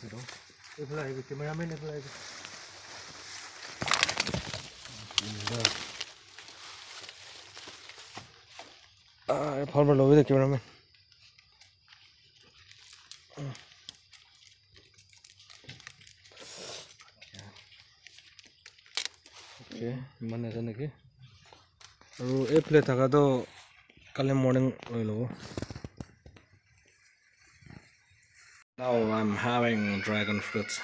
এইফালে আহিবি কেমেৰামেন এইফালে আহিবি ভাল ভাল লবি দে কেমেৰামেন ইমান আছে নেকি আৰু এইফালে থকাটো কালি মৰ্ণিং লৈ ল'ব Now I'm having dragon fruits.